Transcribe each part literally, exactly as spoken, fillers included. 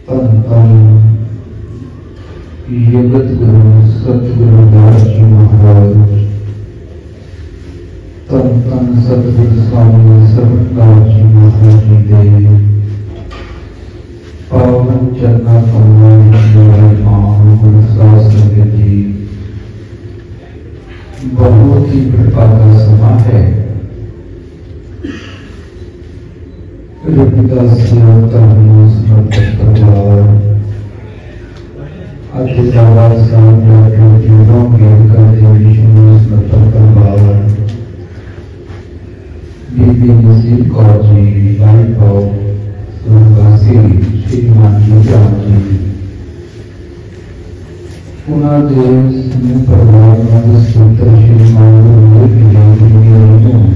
धन धन जगत गुरु सतगुरु दास जी महाराज, धन धन सतगुरु स्वामी सरदास जी महाराज जी दे पावन चरना कमल गुरु शास्त्र जी। बहुत ही कृपा का समा है। रविदास समर्पित परिवार अतिथावार जीवों समर्पित परिवार बीबी नसीब कौर जी वाइफ ऑफ सुरवासी श्रीमान जी जी उन्होंने समूह परिवार सूत्र श्रीमान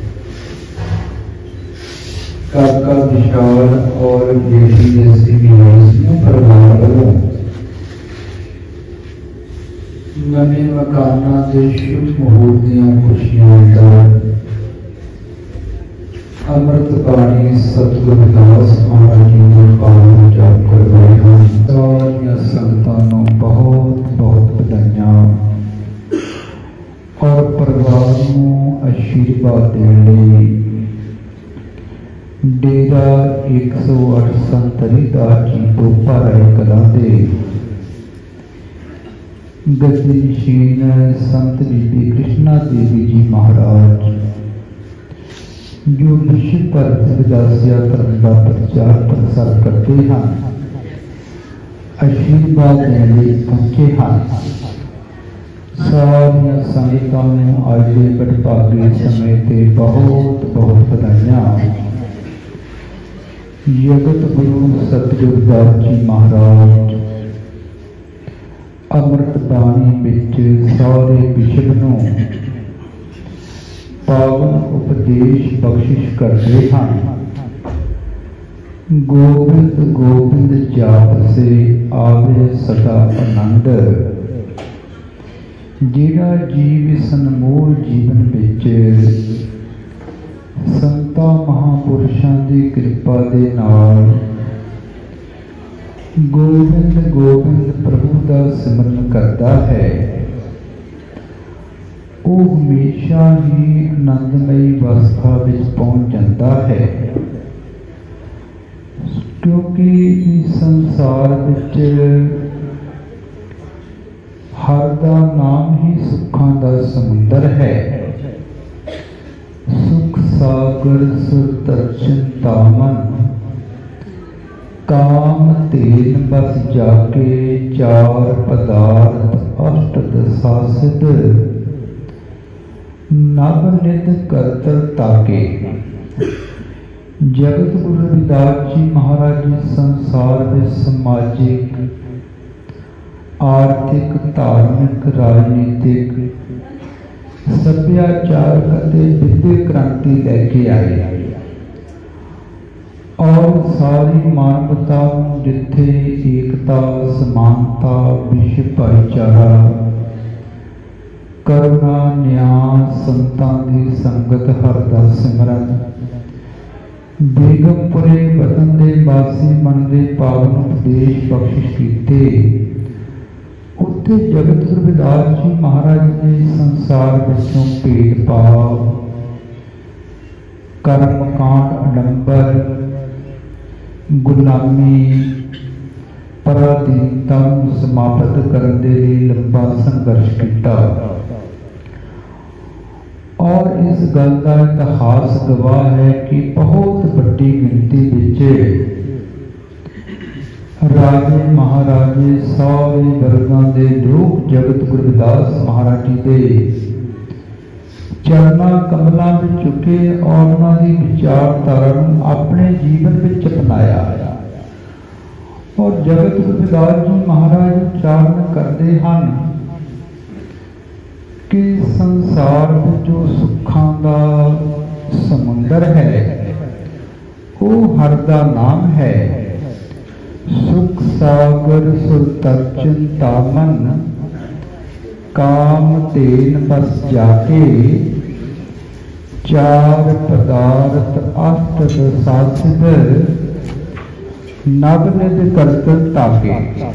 काका विशाल और बेटी जैसी समूह परिवार वालों नवे मकाना के शुभ मुहूर्त खुशियां का अमृत पानी सतगुरु दास महाराज जी ने पावन जाप करवाए हैं। सारिया संगतां बहुत बहुत बधाइयां और परिवार को आशीर्वाद देने डेरा एक सौ अठ संत हरिदास जी तो भाराई कला दे गतिशील संत बीबी कृष्णा देवी जी महाराज जो विश्व भर विदासिया धर्म का प्रचार प्रसार करते हैं, आशीर्वाद देने पहुंचे हैं। सारिया संगतां अज के बड़भागे समय से बहुत बहुत बधाइयां। जगत गुरु सतगुरु दास जी महाराज अमृत बाणी विच सारे विश्व नूं पावन उपदेश बख्शिश करते हैं। गोबिंद गोबिंद जाप से आवे सदा आनंद, जिहड़ा जीव सनमोल जीवन विच संतां महापुरुषां दी कृपा दे नाल गोबिंद गोबिंद प्रभु का सिमरन करता है, वो हमेशा ही आनंदमयी अवस्था में पहुंच जाता है। क्योंकि इस संसार विच हर का नाम ही सुखों का समुंदर है। सुख सागर सुरदर्शन तामन काम तेन बस जाके चार पदार्थ अष्ट दशासिद नव नित करतर ताके। जगत गुरु रविदास जी महाराज जी संसार में समाजिक आर्थिक धार्मिक राजनीतिक सभ्याचारक विद्यक क्रांति लेके आए और सारी मानवता जिथे एकता समानता विश्व भाईचारा करुणा न्याय संतां दी संगत हर दा सिमरन बेगमपुरे वतन दे वासी मन दे पावन उपदेश बख्शिश कीते। उत्थे जगत गुरु रविदास जी महाराज ने संसार विचों भेदभाव कर्मकांड आडंबर गुलामी पराधीनता समाप्त करने के लिए लंबा संघर्ष किया और इस गल का इतिहास गवाह है कि बहुत बड़ी गिनती विच राजे महाराजे सारे वर्गों के लोग जगत गुरु रविदास महाराज जी के चरणा कमलों में झुके और उन्होंने विचारधारा अपने जीवन में अपनाया और जगत गुरु रविदास जी महाराज उच्चारण करते हैं कि संसार में जो सुखों का समुंदर है वो हर का नाम है। सुख सागर सुरदर्शन तामन काम तेन बस जाके चार पदार्थ अष्ट दशासिद नव निध करत ताके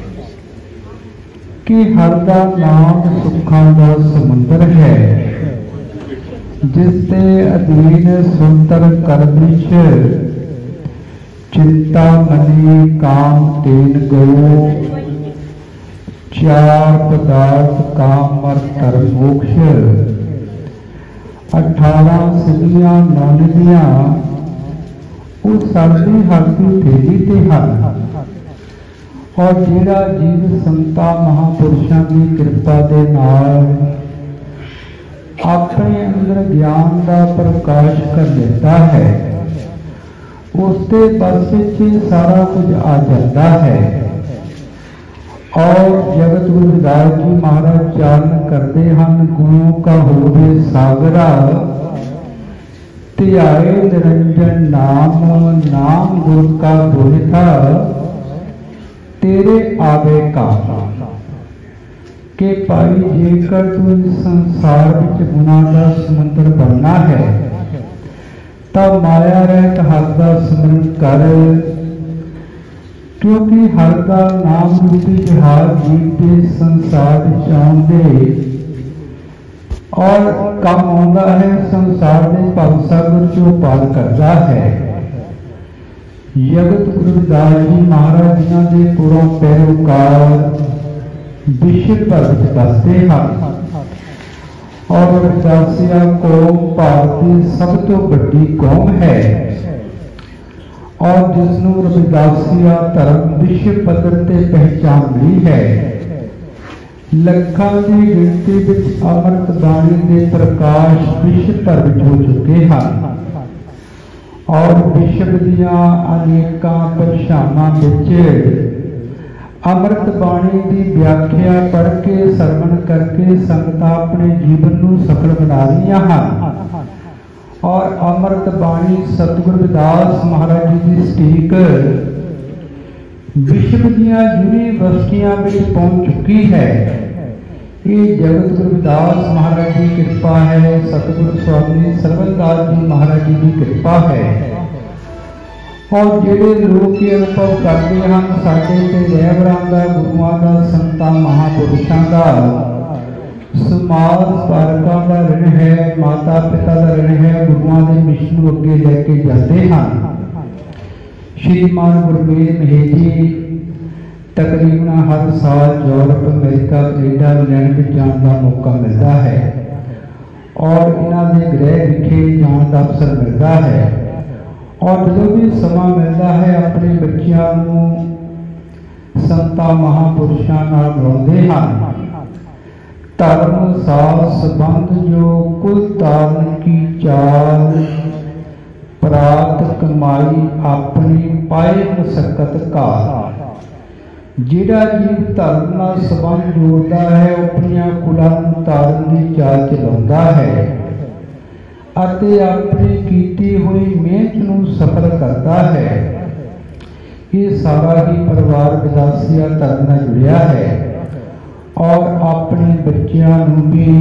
कि हर दा नाम सुखां दा समुंदर है जिसते अधीन सुंदर कर विच चिंता मनी काम तेन गो चार पदार्थ काम मर कर मोक्ष अठारह सिद्धियां नौ निधियां वो साडी हरदी तेजी ते हन और जिहड़ा जीव संता महापुरुषों की कृपा दे नाल अपने अंदर ज्ञान का प्रकाश कर लेता है उसके बस विच सारा कुछ आ जाता है। और जगत गुरु रविदास जी महाराज चारण करते हैं गुणों का होवे सागरा ध्याए निरंजन नाम नाम गुरु का बोलिता तेरे आवे का के भाई जेकर तू इस संसार विच गुणां दा समुंदर बनना है तब माया रहित हर दा सिमरन कर क्योंकि हर दा नाम रूपी जहाज जीव के संसार विच आउंदे और कम आउंदा है संसार के भवसागर चों पार करता है। जगत गुरु रविदास जी महाराज जिन्हां दे पुरों पैरोकार विश्व भर विच बसते हैं और रविदासिया कौम भारत की सब तो बड़ी कौम है और जिसनों रविदासिया धर्म विश्व पद्धर ते पहचान मिली है। लखां की गिनती विच अमृत बाणी के प्रकाश विश्व भर विच हो चुके हैं और विश्व दियां अनेकां भाषावां विच अमृत बाणी की व्याख्या पढ़ के सरवण करके संगतां अपने जीवन को सफल बना रही हैं और अमृत बाणी सतगुरु रविदास महाराज जी की सटीक विश्व दियां यूनिवर्सिटियां में पहुंच चुकी है। ये जगत गुरु रविदास महाराज की कृपा है, सतगुरु स्वामी सरवणदास जी महाराज जी की कृपा है। और जिहड़े लोग ये अनुभव करते हैं साडे ते रहबरां दा गुरुआं दा संतां महापुरुषां दा समाज पारकां दा ऋण है, माता पिता दा ऋण है, गुरुआं दे मिशन नूं अगे लैके जाते हैं। श्रीमान गुरमेल महेजी तकरीबन हर साल यूरोप अमेरिका कनेडा इंग्लैंड में जाने का मौका मिलता है और इन्हां दे गृह विखे जाने का अवसर मिलता है और जो भी समा मिलता है अपने बच्चों को संता महापुरुषों नाल मिलाउंदे हैं। धर्म साथ संबंध जो कुल तारण की चाल प्राप्त कमाई अपनी पाए मशक्कत का जिहड़ा जीव धर्म नाल संबंध जोड़ता है अपनियां कुलां नूं तारण की चाल चलाउंदा है अते अपनी कीती हुई मेहनत नूं सफल करता है। ये सारा ही परिवार रविदासिया धर्म नाल जुड़िया है और अपने बच्चों नूं भी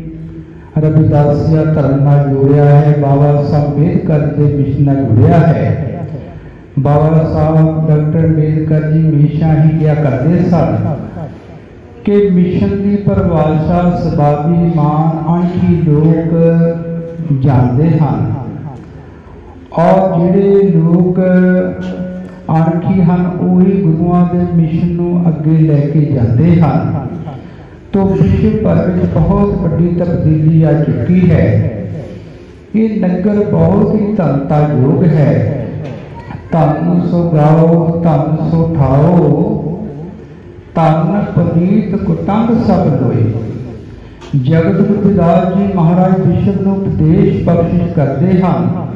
रविदासिया धर्म नाल जोड़िया है। बाबा साहब अम्बेडकर के मिशन नाल जुड़िया है। बाबा साहब डॉक्टर अम्बेडकर जी हमेशा ही क्या करते सन कि मिशन की परिभाषा स्वाभिमान अणखी लोग जानते हैं और जिहड़े लोग अणखी हैं उही गुरुआं दे मिशन नूं अगे लैके जाते हैं। तो विश्व भर में बहुत बड़ी तब्दीली आ चुकी है। ये नगर बहुत ही धनता योग है। धन सो गाओ धन सो ठाओ धन पनीत कुटंब सब लोए। जगत गुरु रविदास जी महाराज विश्व को उपदेश बख्शिश करते हैं।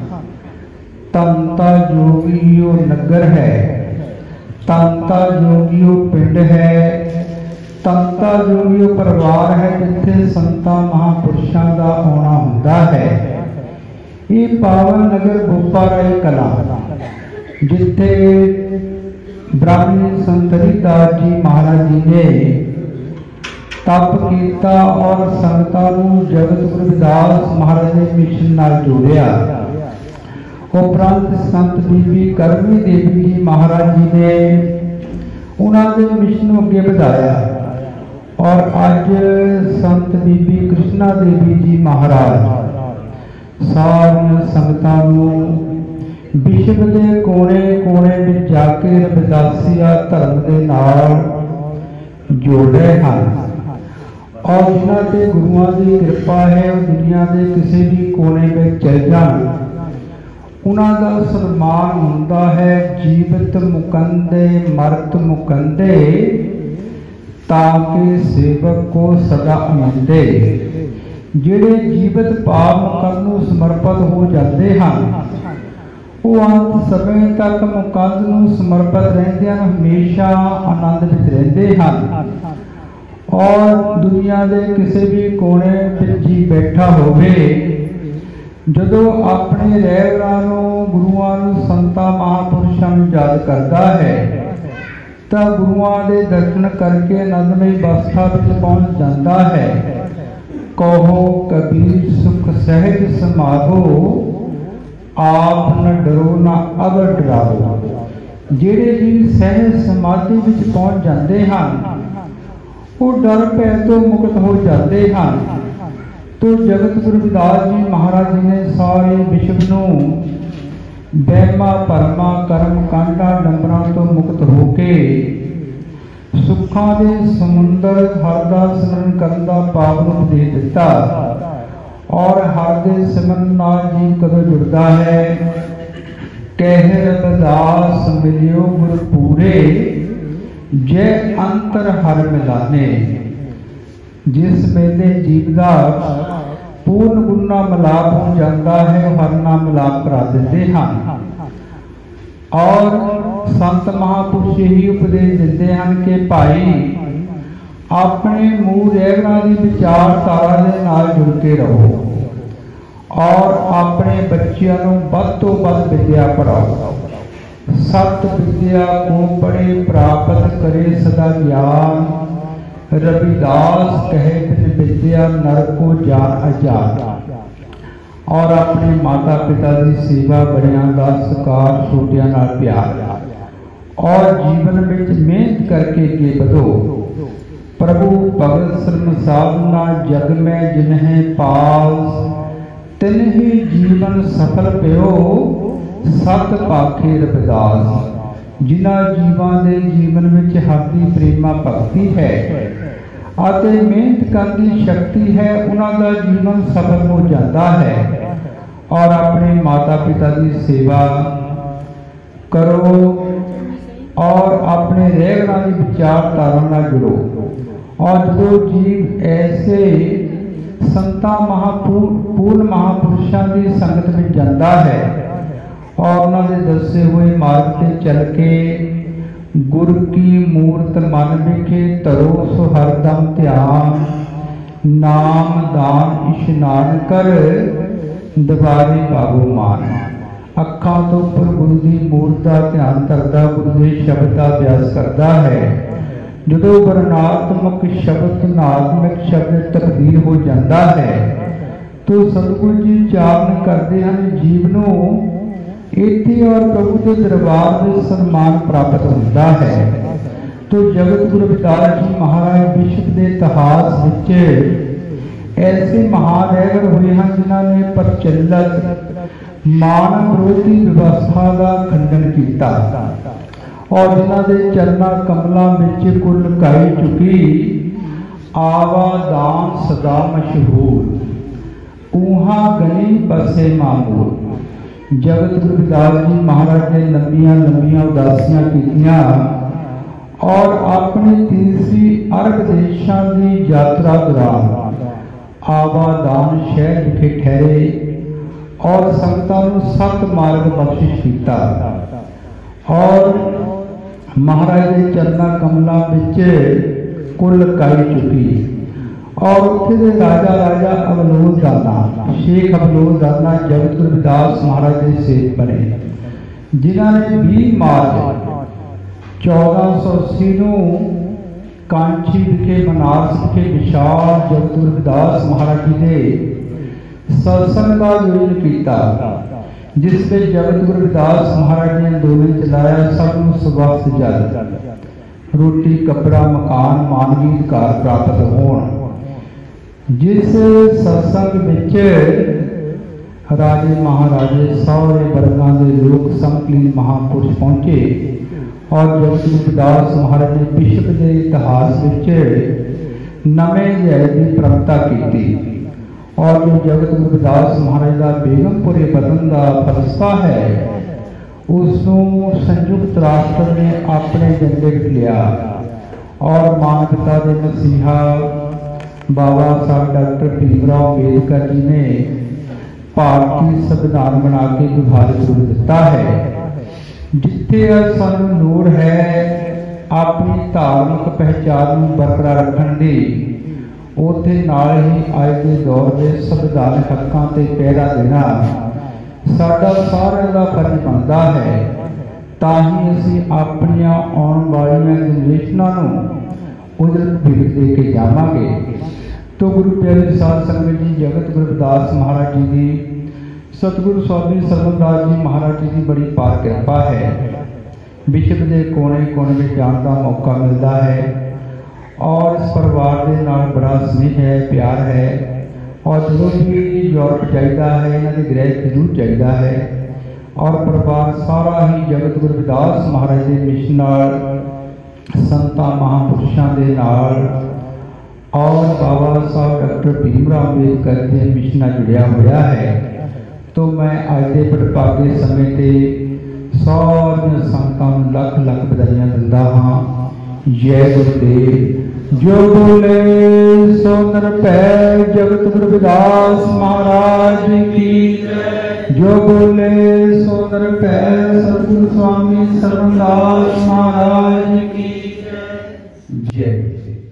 तंता जोगियो नगर है, तंता जोगियो पिंड है, तंता जोगियो परिवार है जिथे संता महापुरुषों का आना हुंदा है। ये पावन नगर गोपाराय कला जिथे ब्राह्मणी संत हरिदास जी महाराज जी ने तप किया और संगतां नूं जगत गुरु रविदास महाराज ने मिशन नाल जोड़िया। उपरंत संत बीबी करमी देवी जी महाराज जी ने उन्होंने मिशन अगे बढ़ाया और अज संत बीबी कृष्णा देवी जी महाराज सारिया संगतां नूं विश्व के कोने कोने में जाके रविदासिया धर्म के नाल जोड़ रहे हैं और जिन्हां ते गुरुआं की कृपा है वो दुनिया के किसी भी कोने में चल जाण उन्हां दा सन्मान हुंदा है। जीवित मुकंदे मरत मुकंदे ताकि सेवक को सदा आनंदे। जिहड़े जीवित पाप मुकंद नूं समर्पित हो जाते हैं वो अंत समय तक मुकंद नूं समर्पित रहंदे हन, हमेशा आनंद विच रहिंदे हन और दुनिया के किसी भी कोने विच ही बैठा होवे जदों अपने रहबरां नूं गुरुआं नूं संतां महापुरुषां नूं याद करता है तो गुरुआं दे दर्शन करके आनंदमई अवस्था विच पहुंच जाता है। कहो कबीर सुख सहज समाधो आप न डरो न अब डराओ। जिहड़े जी सहज समाधि विच पहुंच जाते हैं वो डर भय तो मुक्त हो जाते हैं। तो जगत गुरु रविदास जी महाराज जी ने सारे विश्व नूं वहमा भरमा कर्म कांडा डंबरां तो मुक्त होके सुखां दे समुंदर हर दा सिमरन करन दा पावन दे दिता और हर दे सिमरन नाल जी कदों जुड़दा है। कह रविदास मिलियो गुर पूरे जय अंतर हर मिलाने। जिस वेले जीव का पूर्ण गुरु नाल मिलाप हो जाता है हर नाल मिलाप करा देते हैं और संत महापुरुष यही उपदेश देते हैं कि भाई अपने मूल रहबरां दी विचारधारा दे नाल जुड़ के रहो और अपने बच्चों नूं वध तों वध विद्या पढ़ाओ। सत विद्या को पढ़े प्राप्त करे सदा ज्ञान। रविदास कहे बिन विद्या नर को जान अजान। और अपने माता पिता की सेवा बड़ियां दा सत्कार छोटियां नाल प्यार और जीवन में मेहनत करके अगे बढ़ो। प्रभु भगत शरण साधना जग में जिन्हें पास तिन ही जीवन सफल प्यो सत पाखे रविदास। जिन्हां जीवां दे जीवन में हरदी प्रेमा भक्ति है आते मेहनत करने की शक्ति है उन्हां दा जीवन सफल हो जाता है। और अपने माता पिता की सेवा करो और अपने रहबरां की विचारधारा नाल जुड़ो। और जो जीव ऐसे संतां महापूर्ण महापुरुषों की संगत में जाता है और उन्होंने दसे हुए मार्ग से चल के गुरु की मूर्त मन विखे तरो सो हरदम ध्यान। नाम दान इशनान कर दबारे बाबू मान। अखां तो उपर गुरु की मूर्त का ध्यान करता गुरु के शब्द का अभ्यास करता है। जो वर्णात्मक शब्द नात्मक शब्द तब्दील हो जाता है तो सतगुरु जी चारण करते हैं जीव नूं इत्थे और प्रभु के दरबार में सम्मान प्राप्त होता है। तो जगत गुरु रविदास जी महाराज विश्व के इतिहास विच ऐसे महान रहबर हुए हैं जिन्होंने प्रचलित मानव विरोधी व्यवस्था का खंडन किया और जिन्हों के चरणा कमलों में कुल लुकाई चुकी आवादान सदा मशहूर ऊहा गली बसे मामूर। जगत गुरु रविदास जी महाराज ने लंबिया लंबिया उदासियां कीतियां और अपनी तीसरी अरब देशों की यात्रा दौरान आवादान शहर विखे ठहरे और संगतां नूं सत मार्ग बख्शिश किया और महाराज के चरणा कमलों विच कुल लुकाई चुकी। और उत्थे दे राजा राजा अवलोद दाना शेख अवलोद दाना जगत गुरु रविदास महाराज के सेठ बने जिन्होंने बीस मार्च चौदह सौ अस्सी नूं कांची विखे बनारस विखे विशाल जगत गुरु रविदास महाराज जी के सत्संग का आयोजन किया जिस पे जगत गुरु रविदास महाराज ने अंदोलन चलाया, सबनूं सवस्त जल, रोटी कपड़ा मकान मानवी अधिकार प्राप्त होण। जिस सत्संग विच राजे महाराजे सारे वर्गां दे लोग समकालीन महापुरुष पहुंचे और जगत गुरु रविदास महाराज ने विश्व के इतिहास विच नवें जय की प्रगटा की और जो जगत गुरु रविदास महाराज का बेगमपुरे बदन का फलसफा है उसनों संयुक्त राष्ट्र ने अपने झंडे लिया और मानवता के मसीहा बाबा साहब डॉक्टर भीमराव अंबेडकर जी ने भारतीय संविधान बना के विभाजित रूप दिता है। जिथे सानू लोड़ है अपनी धार्मिक पहचान बरकरार रखने की, उथे नाल ही अज के दौर में संविधानिक हकों से पहरा देना साडा सारिਆਂ ਦਾ फर्ज बनता है। ताही असीं अपनियां आउण वालियां जनरेशनां नूं उजल भविख दे के जावांगे। तो गुरु प्यारे साध संगत जी, जगत गुरु रविदास महाराज जी की सतगुरु स्वामी सरवणदास जी महाराज जी की बड़ी पार कृपा है। विश्व के कोने कोने में जाने का मौका मिलता है और इस परिवार के नाल बड़ा स्नेह है, प्यार है और जो भी यूरोप चाहिए है, इन्हों के गृह जरूर चाहिए है और परिवार सारा ही जगत गुरु रविदास महाराज के मिशन नाल संतां महापुरुषों के नाल और बाबा साहब डॉक्टर भीमराव अंबेडकर के मिशन नाल जुड़िया हुआ है। तो मैं अज के बड़भागे समय ते सारियां संगतां नूं लख लख बधाइयां दिंदा हां। जय गुरुदेव। जो बोले सो नर पै जगत गुरु रविदास महाराज की, जो बोले सो नर पै सतगुरु स्वामी सरवणदास महाराज की जय।